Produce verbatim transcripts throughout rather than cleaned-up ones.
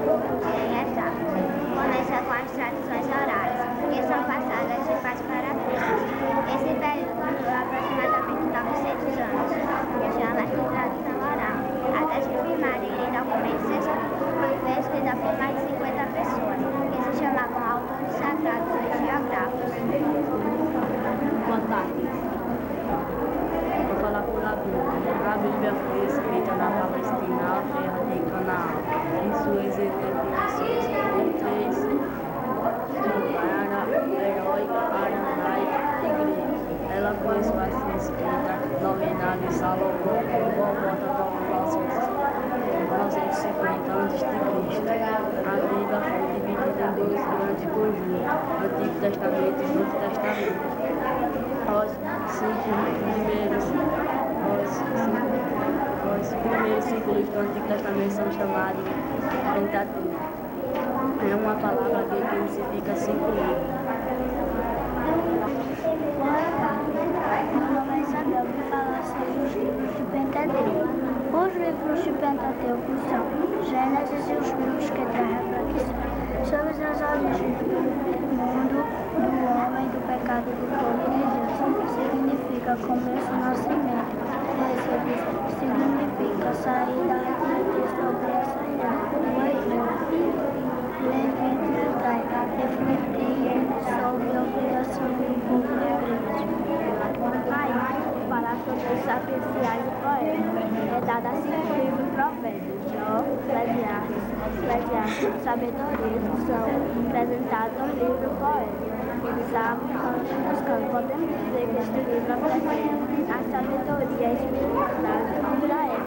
em etapas. Começa com as tradições orais, que são passadas de pais para filhos. Esse período dura aproximadamente novecentos anos. Chama-se tradição oral. A tese primária em documentos escritos foi escrita por mais de cinquenta pessoas, que se chamavam autores sagrados e geógrafos. Boa tarde. Vou falar por a Bíblia. A Bíblia foi escrita na Palestina, a terra de Canaã, em suas interpretações em três para heróico, aramaico e grego. Ela foi escrita no reinado de Salomão, por volta de novecentos e cinquenta antes de Cristo. A Bíblia foi dividida em dois grandes conjuntos, Antigo Testamento e Novo Testamento. Os cinco primeiros, os cinco, os primeiros cinco livros do Antigo Testamento são chamados Pentateuco. É uma palavra grega que significa cinco livros. Meu nome é Isabel, vou falar sobre os livros do Pentateuco. Os livros do Pentateuco são Gênesis e os livros que trazem reflexões sobre as origens do mundo, do homem, do pecado e do povo de Deus. Significa começo, nascimento. Êxodo significa sair da letra sobre a saída do Egito. Levítico traz refletir sobre a obrigação do povo de Deus. Aí, falar sobre os sapienciais e poemas. É dada a cinco livros provérbios, Jó, Eclesiastes, Eclesiastes, Sabedoria, são apresentados no livro poético. Salmos, Cânticos, Cantos. Podemos dizer que este livro apresenta a sabedoria e a espiritualidade de Israel.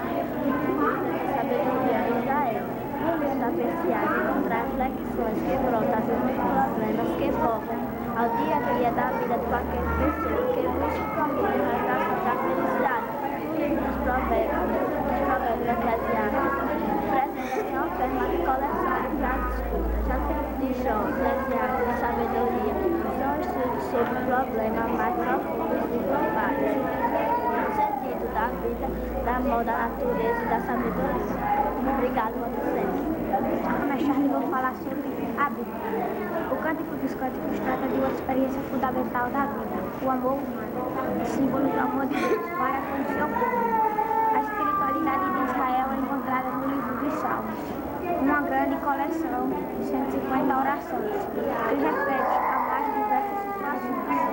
A sabedoria de Israel. No livro sapienciais encontrar reflexões que brotam às vezes problemas que focam ao dia a dia da vida de qualquer pessoa, que busca promover a relação da felicidade. No livro dos provérbios, dos provérbios eclesiásticos, apresenta-se uma forma de coleção de frases curtas. Já no livro de Jó, Eclesiastes e Sabedoria, são estudos sobre problemas mais profundos e globais. No sentido da vida, da moda, da natureza e da sabedoria. Obrigado por sempre. Mais tarde vou falar sobre a Bíblia. O Cântico dos Cânticos trata de uma experiência fundamental da vida, o amor humano, símbolo do amor de Deus para com o seu povo. A espiritualidade de Israel é encontrada no livro dos Salmos, uma grande coleção de cento e cinquenta orações, que reflete a mais diversas situações.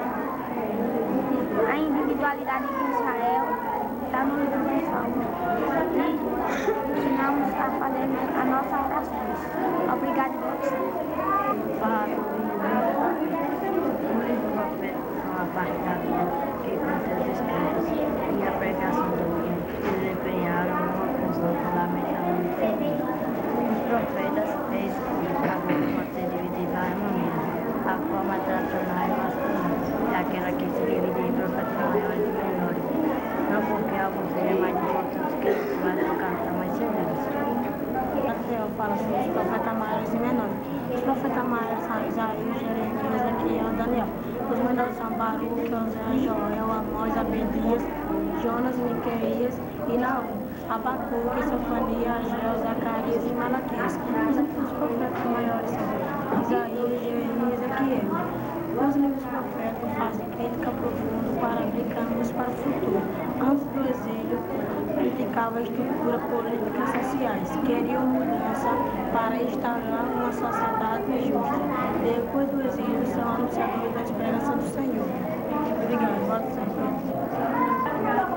A individualidade de Israel está no livro dos Salmos. E ensinamos a fazer a nossa orações. Obrigado por você. Falar sobre o livro profético são a parte da vida que contém os escritos e a pregação do mundo desempenharam uma função fundamental no mundo. Os profetas e escritos agora pode ser dividido em maneiras. A forma tradicional é masculina, é aquela que se divide em profetas maiores e menores. Não porque alguns sejam mais importantes que outros, mas por causa mais severos. Eu falo sobre os profetas maiores e menores. Os profetas maiores são Isaías, Jeremias, Ezequiel, Daniel. Os menores são Baruque, Osés, Joel, Amós, Abdias, Jonas, Miqueias e Naum, Abacuque, Sofania, Ageu, Zacarias e Malaquias. Os profetas maiores são Isaías, Jeremias e Ezequiel. Os livros proféticos fazem crítica profunda para aplicarmos para o futuro. Antes do exílio, criticava a estrutura política e sociais, queriam mudança para instaurar uma sociedade justa. Depois do exílio, são anunciadores da esperança do Senhor. Obrigado, pode ser.